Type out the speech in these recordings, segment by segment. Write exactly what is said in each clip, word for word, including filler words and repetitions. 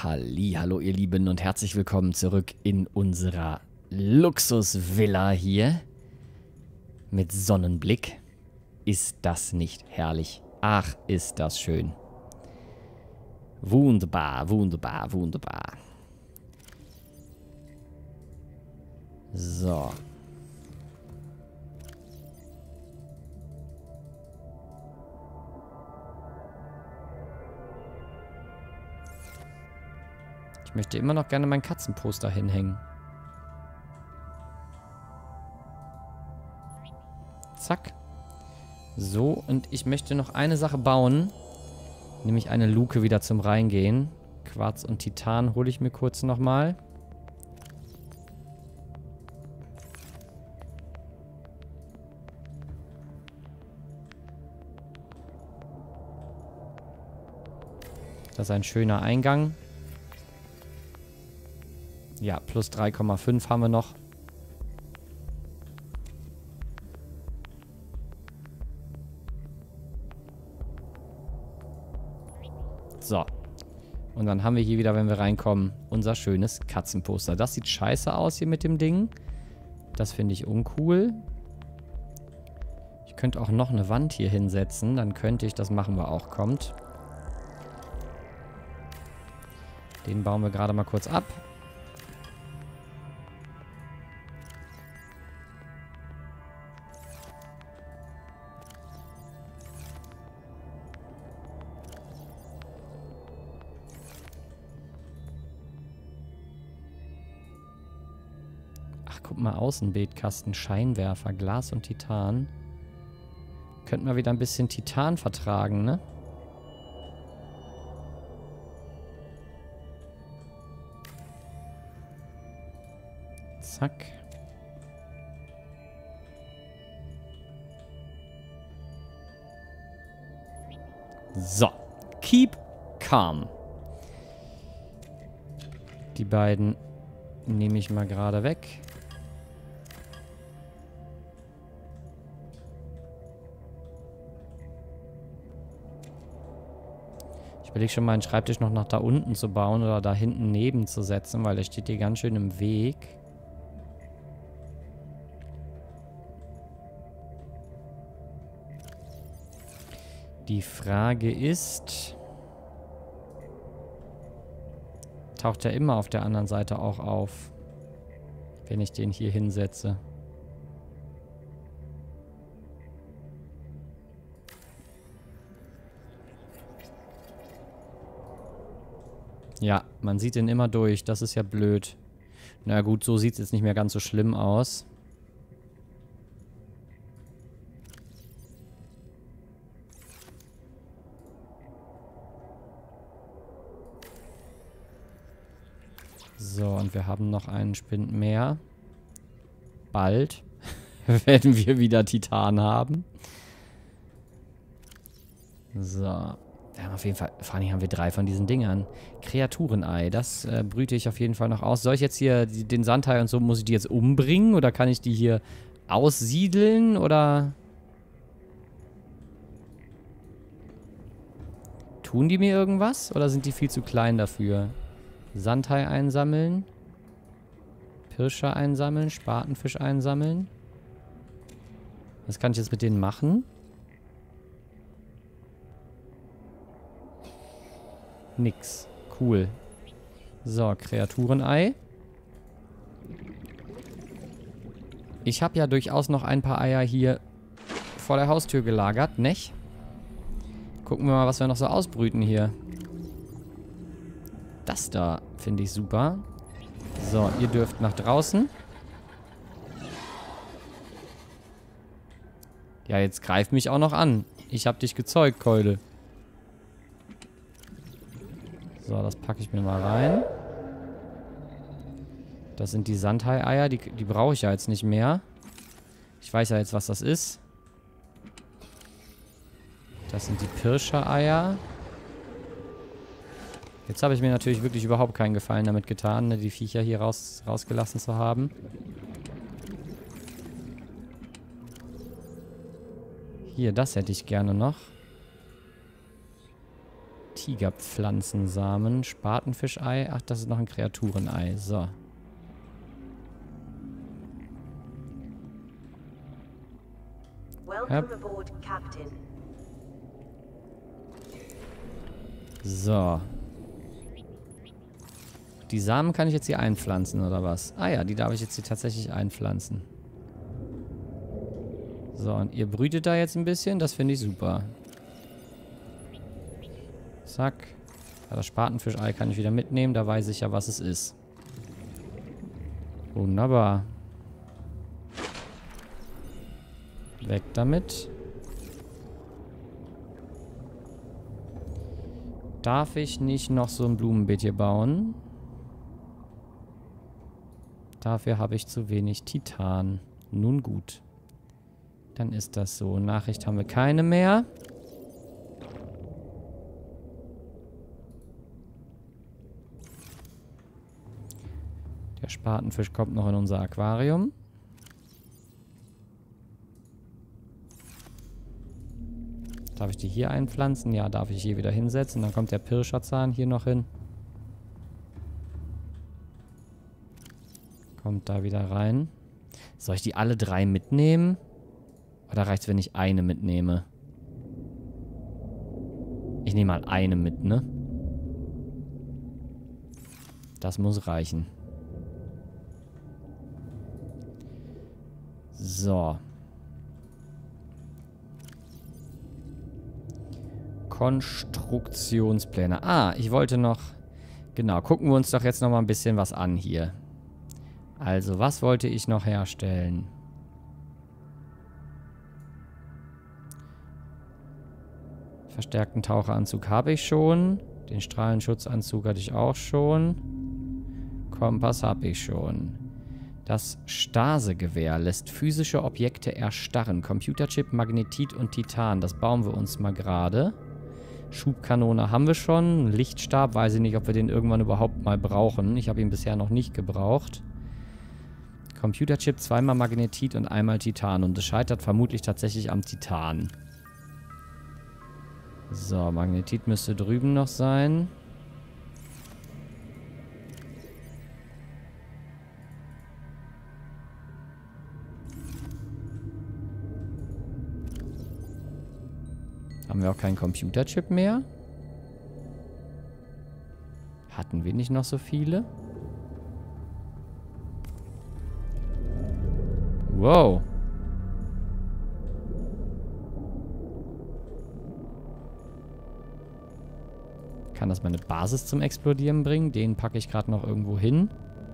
Hallihallo ihr Lieben und herzlich willkommen zurück in unserer Luxusvilla hier mit Sonnenblick. Ist das nicht herrlich? Ach, ist das schön. Wunderbar, wunderbar, wunderbar. So. Ich möchte immer noch gerne mein Katzenposter hinhängen. Zack. So, und ich möchte noch eine Sache bauen. Nämlich eine Luke wieder zum Reingehen. Quarz und Titan hole ich mir kurz nochmal. Das ist ein schöner Eingang. Ja, plus drei Komma fünf haben wir noch. So. Und dann haben wir hier wieder, wenn wir reinkommen, unser schönes Katzenposter. Das sieht scheiße aus hier mit dem Ding. Das finde ich uncool. Ich könnte auch noch eine Wand hier hinsetzen. Dann könnte ich, das machen wir auch, kommt. Den bauen wir gerade mal kurz ab. Guck mal, Außenbildkasten, Scheinwerfer, Glas und Titan. Könnten wir wieder ein bisschen Titan vertragen, ne? Zack. So. Keep calm. Die beiden nehme ich mal gerade weg. Ich überlege schon mal, einen Schreibtisch noch nach da unten zu bauen oder da hinten neben zu setzen, weil der steht hier ganz schön im Weg. Die Frage ist, taucht er immer auf der anderen Seite auch auf, wenn ich den hier hinsetze? Ja, man sieht den immer durch. Das ist ja blöd. Na gut, so sieht es jetzt nicht mehr ganz so schlimm aus. So, und wir haben noch einen Spind mehr. Bald werden wir wieder Titan haben. So. Ja, auf jeden Fall, vor allem haben wir drei von diesen Dingern. Kreaturenei, das äh, brüte ich auf jeden Fall noch aus. Soll ich jetzt hier die, den Sandhai und so, muss ich die jetzt umbringen? Oder kann ich die hier aussiedeln? Oder tun die mir irgendwas? Oder sind die viel zu klein dafür? Sandhai einsammeln. Pirscher einsammeln. Spatenfisch einsammeln. Was kann ich jetzt mit denen machen? Nix. Cool. So, Kreaturenei. Ich habe ja durchaus noch ein paar Eier hier vor der Haustür gelagert, nicht? Gucken wir mal, was wir noch so ausbrüten hier. Das da finde ich super. So, ihr dürft nach draußen. Ja, jetzt greif mich auch noch an. Ich habe dich gezeugt, Keule. So, das packe ich mir mal rein. Das sind die Sandhai-Eier. Die, die brauche ich ja jetzt nicht mehr. Ich weiß ja jetzt, was das ist. Das sind die Pirscher-Eier. Jetzt habe ich mir natürlich wirklich überhaupt keinen Gefallen damit getan, ne, die Viecher hier raus, rausgelassen zu haben. Hier, das hätte ich gerne noch. Tigerpflanzensamen. Spatenfischei. Ach, das ist noch ein Kreaturenei. So. Welcome aboard, Captain. So. Die Samen kann ich jetzt hier einpflanzen, oder was? Ah ja, die darf ich jetzt hier tatsächlich einpflanzen. So, und ihr brütet da jetzt ein bisschen. Das finde ich super. Zack. Ja, das Spatenfischei kann ich wieder mitnehmen. Da weiß ich ja, was es ist. Wunderbar. Weg damit. Darf ich nicht noch so ein Blumenbeet hier bauen? Dafür habe ich zu wenig Titan. Nun gut. Dann ist das so. Nachricht haben wir keine mehr. Der Spatenfisch kommt noch in unser Aquarium. Darf ich die hier einpflanzen? Ja, darf ich hier wieder hinsetzen. Dann kommt der Pirscherzahn hier noch hin. Kommt da wieder rein. Soll ich die alle drei mitnehmen? Oder reicht es, wenn ich eine mitnehme? Ich nehme mal eine mit, ne? Das muss reichen. So. Konstruktionspläne. Ah, ich wollte noch... Genau, gucken wir uns doch jetzt noch mal ein bisschen was an hier. Also, was wollte ich noch herstellen? Verstärkten Taucheranzug habe ich schon. Den Strahlenschutzanzug hatte ich auch schon. Kompass habe ich schon. Das Stasegewehr lässt physische Objekte erstarren. Computerchip, Magnetit und Titan. Das bauen wir uns mal gerade. Schubkanone haben wir schon. Lichtstab, weiß ich nicht, ob wir den irgendwann überhaupt mal brauchen. Ich habe ihn bisher noch nicht gebraucht. Computerchip, zweimal Magnetit und einmal Titan. Und es scheitert vermutlich tatsächlich am Titan. So, Magnetit müsste drüben noch sein. Haben wir auch keinen Computerchip mehr? Hatten wir nicht noch so viele? Wow. Kann das meine Basis zum Explodieren bringen? Den packe ich gerade noch irgendwo hin.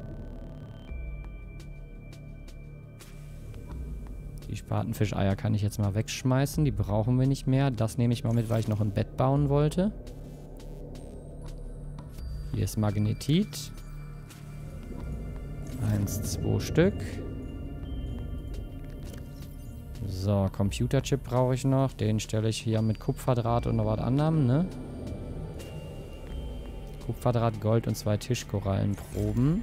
Die Spatenfischeier kann ich jetzt mal wegschmeißen. Die brauchen wir nicht mehr. Das nehme ich mal mit, weil ich noch ein Bett bauen wollte. Hier ist Magnetit. Eins, zwei Stück. So, Computerchip brauche ich noch. Den stelle ich hier mit Kupferdraht und noch was anderem, ne? Kupferdraht, Gold und zwei Tischkorallenproben.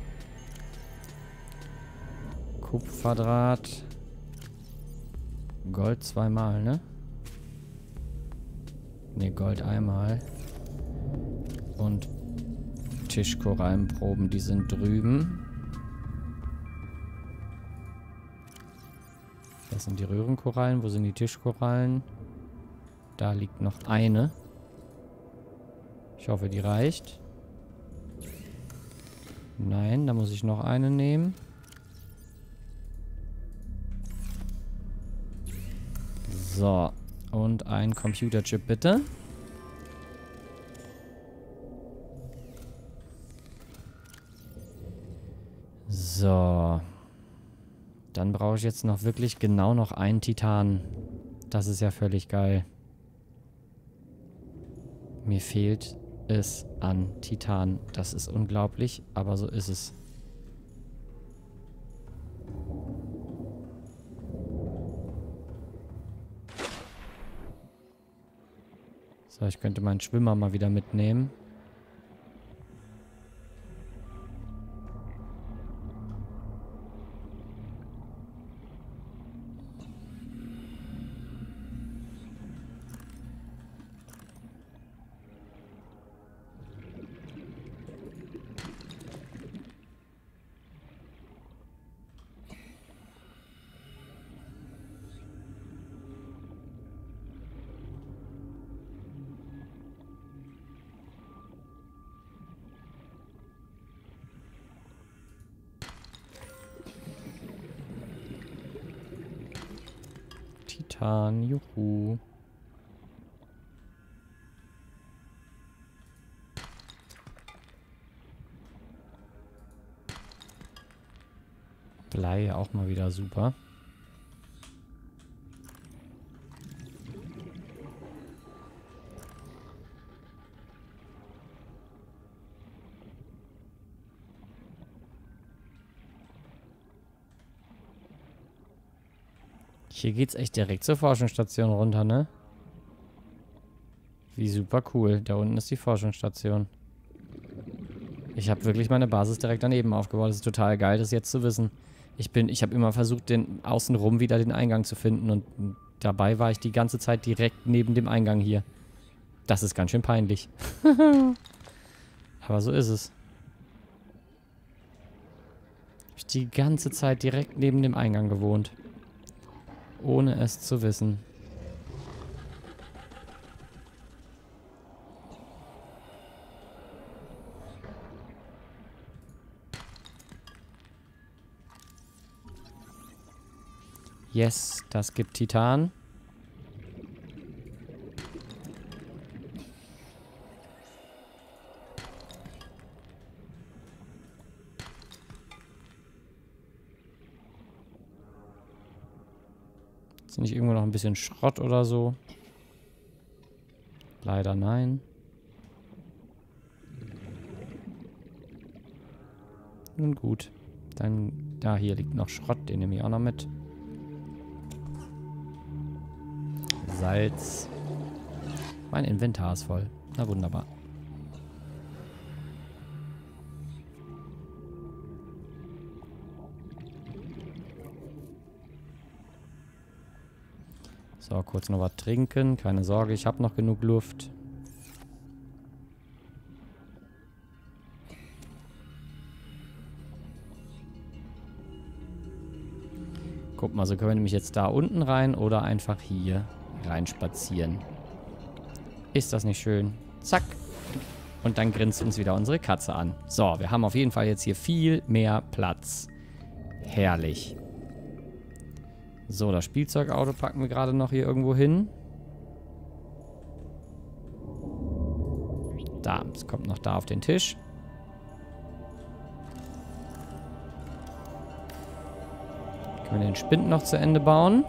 Kupferdraht. Gold zweimal, ne? Ne, Gold einmal. Und Tischkorallenproben, die sind drüben. Das sind die Röhrenkorallen. Wo sind die Tischkorallen? Da liegt noch eine. Ich hoffe, die reicht. Nein, da muss ich noch eine nehmen. So. Und ein Computerchip bitte. So. Dann brauche ich jetzt noch wirklich genau noch einen Titan. Das ist ja völlig geil. Mir fehlt es an Titan. Das ist unglaublich, aber so ist es. So, ich könnte meinen Schwimmer mal wieder mitnehmen. Titan, juhu. Blei auch mal wieder super. Hier geht's echt direkt zur Forschungsstation runter, ne? Wie super cool. Da unten ist die Forschungsstation. Ich habe wirklich meine Basis direkt daneben aufgebaut. Das ist total geil, das jetzt zu wissen. Ich bin, ich habe immer versucht, den außenrum wieder den Eingang zu finden und dabei war ich die ganze Zeit direkt neben dem Eingang hier. Das ist ganz schön peinlich. Aber so ist es. Ich habe die ganze Zeit direkt neben dem Eingang gewohnt. Ohne es zu wissen. Yes, das gibt Titan. Ist nicht irgendwo noch ein bisschen Schrott oder so? Leider nein. Nun gut. Dann, da hier liegt noch Schrott, den nehme ich auch noch mit. Salz. Mein Inventar ist voll. Na wunderbar. So, kurz noch was trinken. Keine Sorge, ich habe noch genug Luft. Guck mal, so können wir nämlich jetzt da unten rein oder einfach hier rein spazieren. Ist das nicht schön? Zack. Und dann grinst uns wieder unsere Katze an. So, wir haben auf jeden Fall jetzt hier viel mehr Platz. Herrlich. So, das Spielzeugauto packen wir gerade noch hier irgendwo hin. Da, es kommt noch da auf den Tisch. Können wir den Spind noch zu Ende bauen.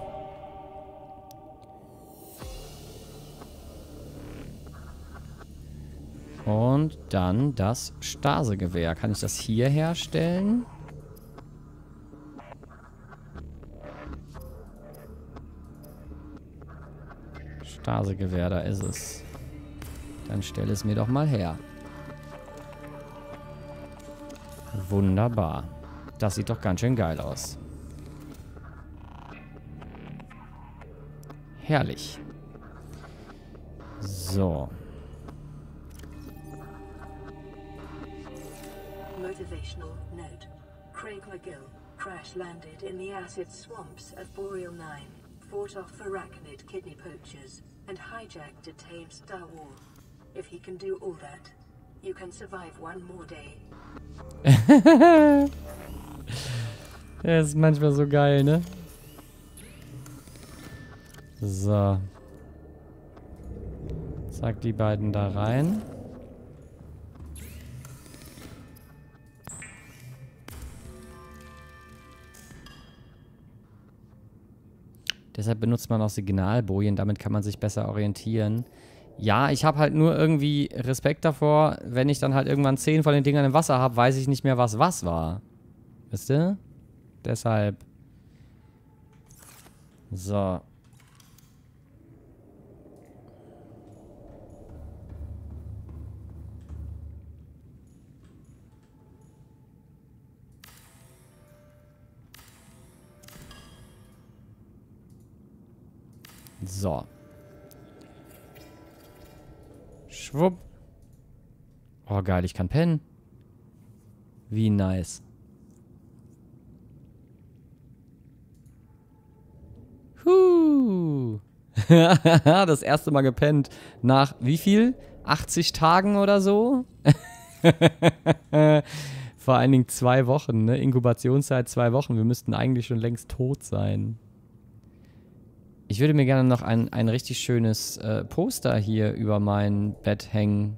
Und dann das Stasegewehr. Kann ich das hier herstellen? Stasegewehr, da ist es. Dann stelle es mir doch mal her. Wunderbar. Das sieht doch ganz schön geil aus. Herrlich. So. Motivational note. Craig McGill crash landed in the acid swamps of Boreal nine, fought off arachnid kidney poachers, and hijacked a tame Star War. If he can do all that, you can survive one more day. Der ist manchmal so geil, ne? So. Zack, die beiden da rein. Deshalb benutzt man auch Signalbojen, damit kann man sich besser orientieren. Ja, ich habe halt nur irgendwie Respekt davor, wenn ich dann halt irgendwann zehn von den Dingern im Wasser habe, weiß ich nicht mehr, was was war. Wisst ihr? Deshalb. So. So. Schwupp. Oh, geil, ich kann pennen. Wie nice. Huh. Das erste Mal gepennt. Nach wie viel? achtzig Tagen oder so? Vor allen Dingen zwei Wochen, ne? Inkubationszeit zwei Wochen. Wir müssten eigentlich schon längst tot sein. Ich würde mir gerne noch ein, ein richtig schönes äh, Poster hier über mein Bett hängen.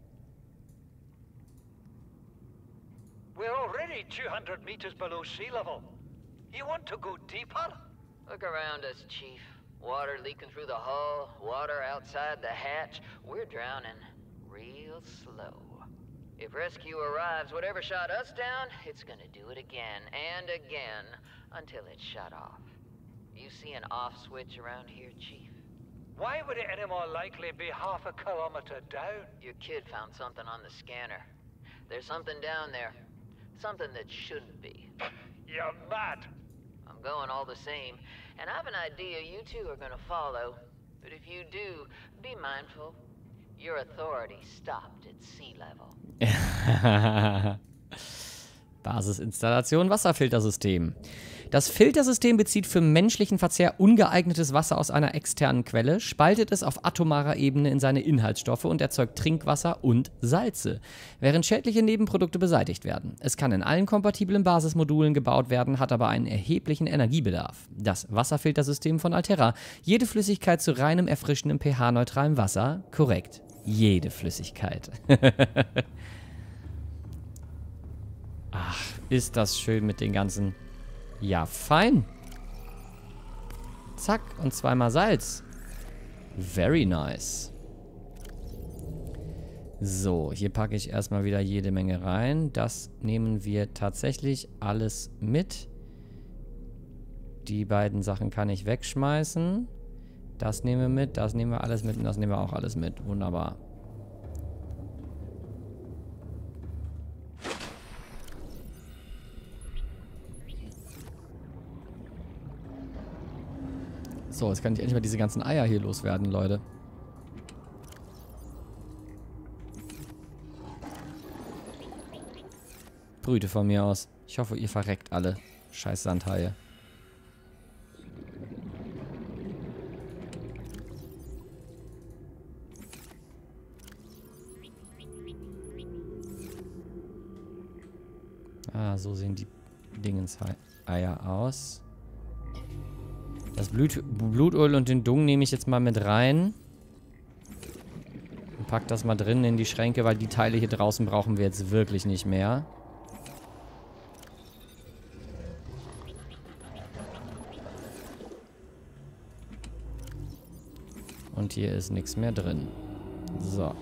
We're already two hundred meters below sea level. You want to go deeper? Look around us, Chief. Water leaking through the hull, water outside the hatch. We're drowning real slow. If rescue arrives, whatever shot us down, it's gonna do it again and again until it's shut off. You see an off switch around here, Chief? Why would it any more likely be half a kilometer down? Your kid found something on the scanner. There's something down there. Something that shouldn't be. You're mad. I'm going all the same, and I have an idea you two are gonna follow. But if you do, be mindful. Your authority stopped at sea level. Basisinstallation Wasserfiltersystem. Das Filtersystem bezieht für menschlichen Verzehr ungeeignetes Wasser aus einer externen Quelle, spaltet es auf atomarer Ebene in seine Inhaltsstoffe und erzeugt Trinkwasser und Salze, während schädliche Nebenprodukte beseitigt werden. Es kann in allen kompatiblen Basismodulen gebaut werden, hat aber einen erheblichen Energiebedarf. Das Wasserfiltersystem von Alterra. Jede Flüssigkeit zu reinem, erfrischendem, pH-neutralem Wasser. Korrekt. Jede Flüssigkeit. Ach, ist das schön mit den ganzen... Ja, fein. Zack, und zweimal Salz. Very nice. So, hier packe ich erstmal wieder jede Menge rein. Das nehmen wir tatsächlich alles mit. Die beiden Sachen kann ich wegschmeißen. Das nehmen wir mit, das nehmen wir alles mit und das nehmen wir auch alles mit. Wunderbar. So, jetzt kann ich endlich mal diese ganzen Eier hier loswerden, Leute. Brüte von mir aus. Ich hoffe, ihr verreckt alle. Scheiß Sandhaie. Ah, so sehen die Dingens-Eier aus. Das Blut, Blutöl und den Dung nehme ich jetzt mal mit rein. Und pack das mal drin in die Schränke, weil die Teile hier draußen brauchen wir jetzt wirklich nicht mehr. Und hier ist nichts mehr drin. So.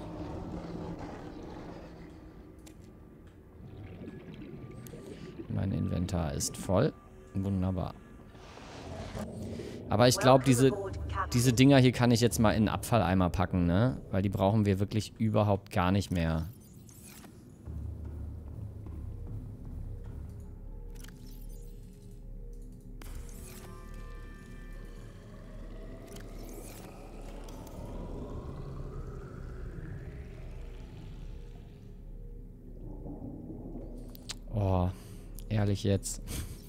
Mein Inventar ist voll. Wunderbar. Aber ich glaube, diese, diese Dinger hier kann ich jetzt mal in den Abfalleimer packen, ne? Weil die brauchen wir wirklich überhaupt gar nicht mehr. Oh, ehrlich jetzt.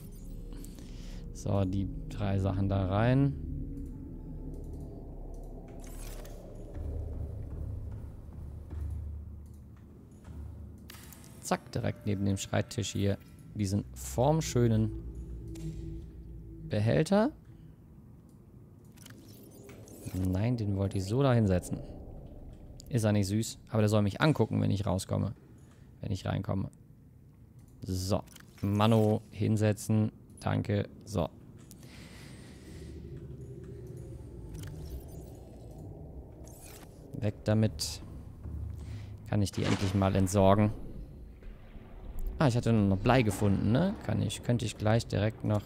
So, die drei Sachen da rein. Zack, direkt neben dem Schreibtisch hier diesen formschönen Behälter. Nein, den wollte ich so da hinsetzen. Ist er nicht süß, aber der soll mich angucken, wenn ich rauskomme. Wenn ich reinkomme. So, Mano hinsetzen. Danke. So. Weg damit. Kann ich die endlich mal entsorgen. Ah, ich hatte noch Blei gefunden, ne? Kann ich, könnte ich gleich direkt noch...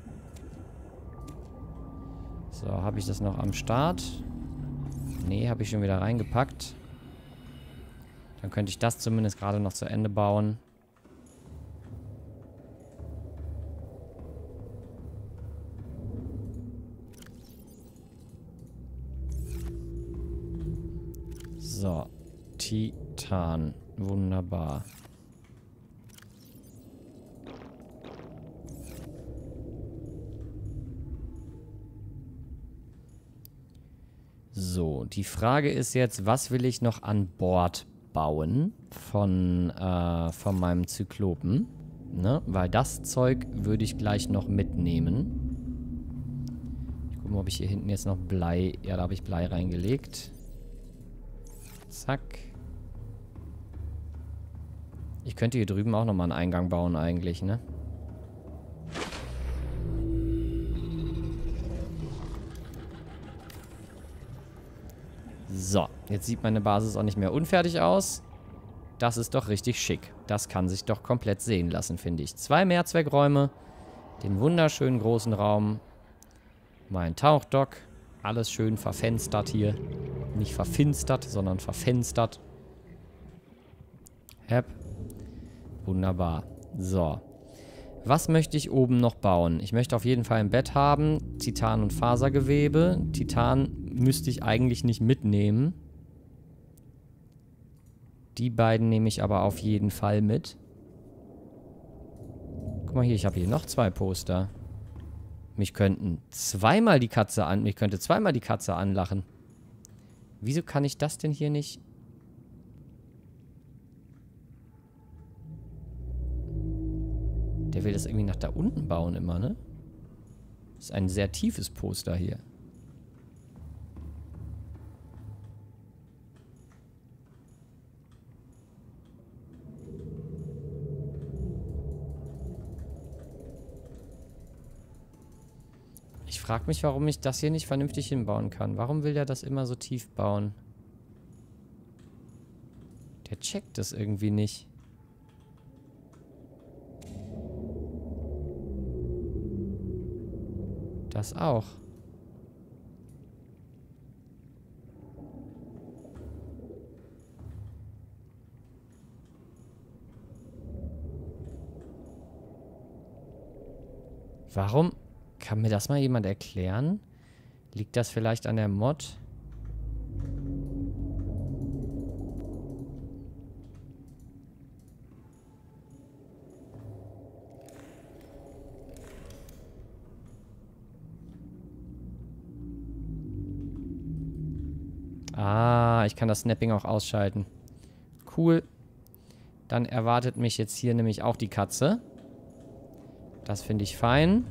So, habe ich das noch am Start? Nee, habe ich schon wieder reingepackt. Dann könnte ich das zumindest gerade noch zu Ende bauen. So, Titan. Wunderbar. So, die Frage ist jetzt, was will ich noch an Bord bauen von, äh, von meinem Zyklopen? Ne? Weil das Zeug würde ich gleich noch mitnehmen. Ich guck Gucken, ob ich hier hinten jetzt noch Blei... Ja, da habe ich Blei reingelegt. Zack. Ich könnte hier drüben auch nochmal einen Eingang bauen eigentlich, ne? So, jetzt sieht meine Basis auch nicht mehr unfertig aus. Das ist doch richtig schick. Das kann sich doch komplett sehen lassen, finde ich. Zwei Mehrzweckräume, den wunderschönen großen Raum, mein Tauchdock, alles schön verfenstert hier. Nicht verfinstert, sondern verfenstert. Hep. Wunderbar. So. Was möchte ich oben noch bauen? Ich möchte auf jeden Fall ein Bett haben. Titan und Fasergewebe. Titan müsste ich eigentlich nicht mitnehmen. Die beiden nehme ich aber auf jeden Fall mit. Guck mal hier, ich habe hier noch zwei Poster. Mich könnten zweimal die Katze an... Mich könnte zweimal die Katze anlachen. Wieso kann ich das denn hier nicht... Der will das irgendwie nach da unten bauen immer, ne? Das ist ein sehr tiefes Poster hier. Ich frage mich, warum ich das hier nicht vernünftig hinbauen kann. Warum will der das immer so tief bauen? Der checkt das irgendwie nicht. Das auch. Warum? Kann mir das mal jemand erklären? Liegt das vielleicht an der Mod? Ah, ich kann das Snapping auch ausschalten. Cool. Dann erwartet mich jetzt hier nämlich auch die Katze. Das finde ich fein.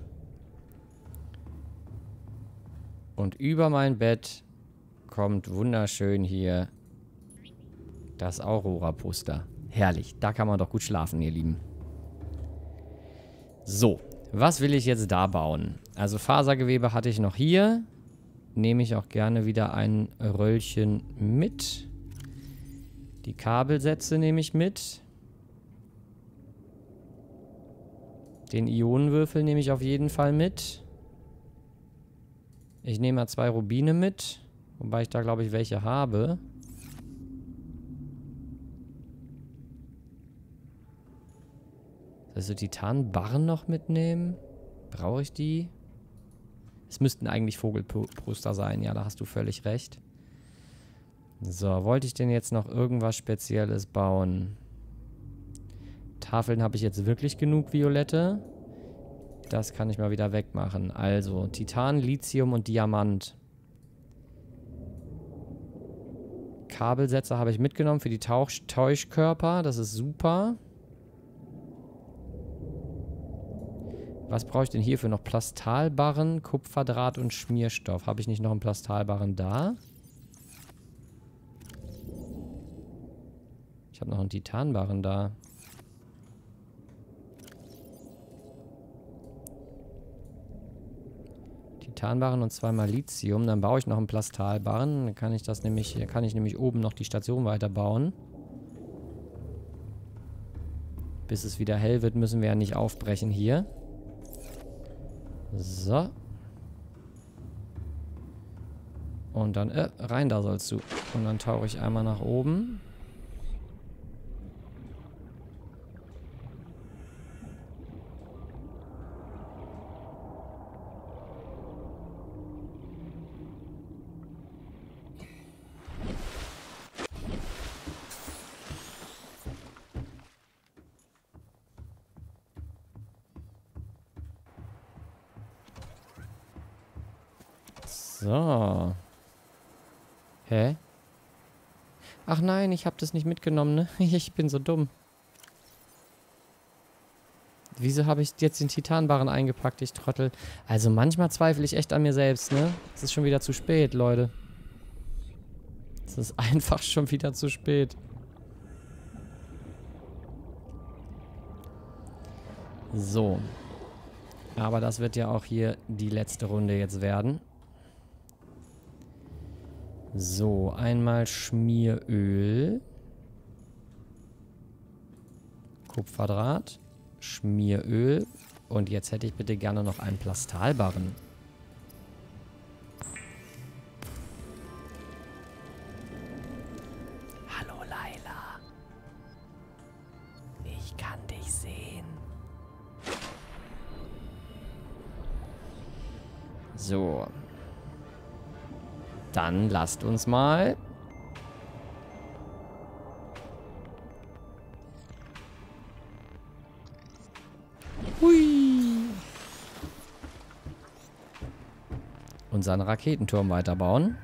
Und über mein Bett kommt wunderschön hier das Aurora-Poster. Herrlich. Da kann man doch gut schlafen, ihr Lieben. So. Was will ich jetzt da bauen? Also Fasergewebe hatte ich noch hier. Nehme ich auch gerne wieder ein Röllchen mit. Die Kabelsätze nehme ich mit. Den Ionenwürfel nehme ich auf jeden Fall mit. Ich nehme mal zwei Rubine mit. Wobei ich da, glaube ich, welche habe. Also Titanbarren noch mitnehmen? Brauche ich die? Es müssten eigentlich Vogelbrüster sein. Ja, da hast du völlig recht. So, wollte ich denn jetzt noch irgendwas Spezielles bauen? Tafeln habe ich jetzt wirklich genug, Violette. Das kann ich mal wieder wegmachen. Also, Titan, Lithium und Diamant. Kabelsätze habe ich mitgenommen für die Tauch Täuschkörper. Das ist super. Was brauche ich denn hierfür noch? Plastalbarren, Kupferdraht und Schmierstoff. Habe ich nicht noch einen Plastalbarren da? Ich habe noch einen Titanbarren da. Titanbarren und zweimal Lithium. Dann baue ich noch einen Plastalbarren. Dann kann ich das nämlich, kann ich nämlich oben noch die Station weiterbauen. Bis es wieder hell wird, müssen wir ja nicht aufbrechen hier. So. Und dann, äh, rein da sollst du. Und dann tauche ich einmal nach oben. So. Hä? Ach nein, ich habe das nicht mitgenommen, ne? Ich bin so dumm. Wieso habe ich jetzt den Titanbarren eingepackt, ich Trottel? Also manchmal zweifle ich echt an mir selbst, ne? Es ist schon wieder zu spät, Leute. Es ist einfach schon wieder zu spät. So. Aber das wird ja auch hier die letzte Runde jetzt werden. So, einmal Schmieröl. Kupferdraht. Schmieröl. Und jetzt hätte ich bitte gerne noch einen Plastalbarren. Hallo Laila. Ich kann dich sehen. So. Dann lasst uns mal... Hui. Unseren Raketenturm weiterbauen.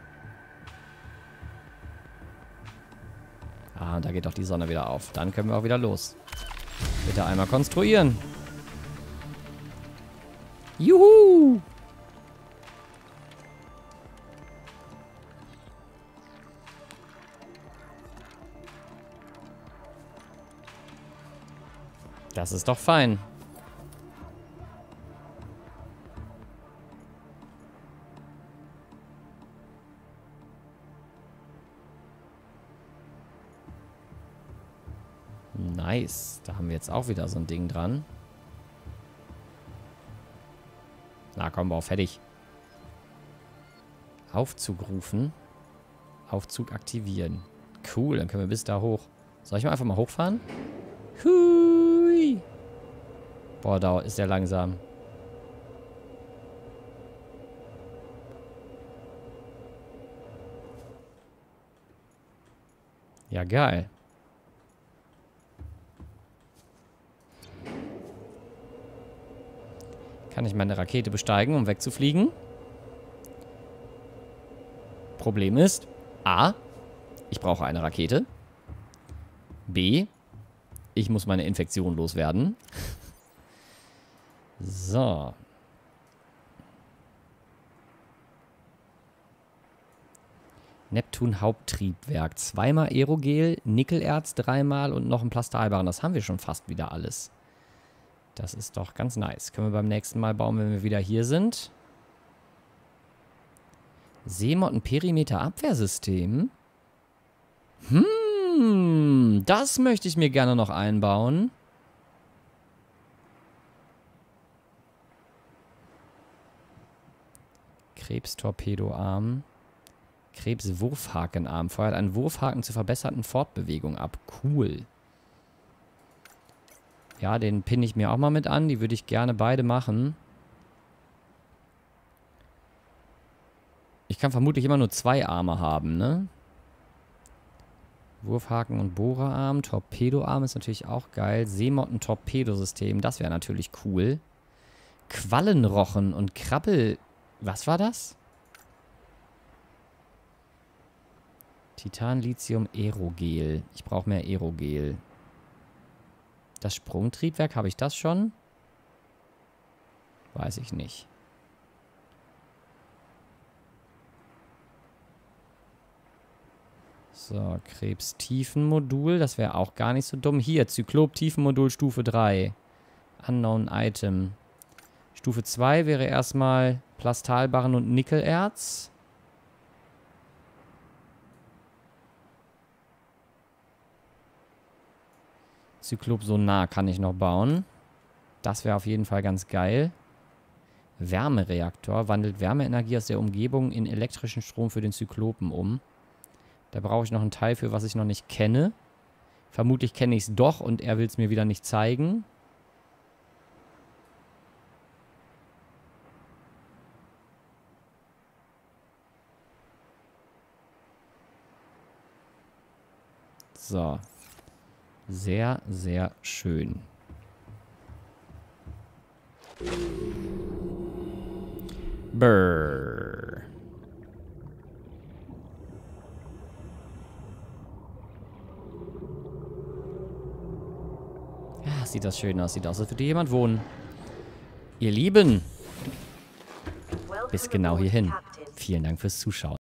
Ah, und da geht doch die Sonne wieder auf. Dann können wir auch wieder los. Bitte einmal konstruieren. Juhu! Das ist doch fein. Nice. Da haben wir jetzt auch wieder so ein Ding dran. Na komm, bau fertig. Aufzug rufen. Aufzug aktivieren. Cool, dann können wir bis da hoch. Soll ich mal einfach mal hochfahren? Hui. Boah, da ist der langsam. Ja, geil. Kann ich meine Rakete besteigen, um wegzufliegen? Problem ist, A, ich brauche eine Rakete. B, ich muss meine Infektion loswerden. So. Neptun Haupttriebwerk. Zweimal Aerogel, Nickelerz dreimal und noch ein Plastalbarren. Das haben wir schon fast wieder alles. Das ist doch ganz nice. Können wir beim nächsten Mal bauen, wenn wir wieder hier sind. Seemotten-Perimeter-Abwehrsystem. Hm, das möchte ich mir gerne noch einbauen. Krebstorpedoarm. Krebswurfhakenarm. Feuert einen Wurfhaken zur verbesserten Fortbewegung ab. Cool. Ja, den pinne ich mir auch mal mit an. Die würde ich gerne beide machen. Ich kann vermutlich immer nur zwei Arme haben, ne? Wurfhaken und Bohrerarm. Torpedoarm ist natürlich auch geil. Seemotten-Torpedosystem. Das wäre natürlich cool. Quallenrochen und Krabbel... Was war das? Titan, Lithium, Aerogel. Ich brauche mehr Aerogel. Das Sprungtriebwerk, habe ich das schon? Weiß ich nicht. So, Krebstiefenmodul. Das wäre auch gar nicht so dumm. Hier, Zyklop-Tiefenmodul Stufe drei. Unknown Item. Stufe zwei wäre erstmal Plastalbarren und Nickelerz. Zyklop-Sonar kann ich noch bauen. Das wäre auf jeden Fall ganz geil. Wärmereaktor wandelt Wärmeenergie aus der Umgebung in elektrischen Strom für den Zyklopen um. Da brauche ich noch ein Teil für, was ich noch nicht kenne. Vermutlich kenne ich es doch und er will es mir wieder nicht zeigen. So. Sehr, sehr schön. Brrr. Ja, sieht das schön aus. Sieht aus, als würde hier jemand wohnen. Ihr Lieben, bis genau hierhin. Vielen Dank fürs Zuschauen.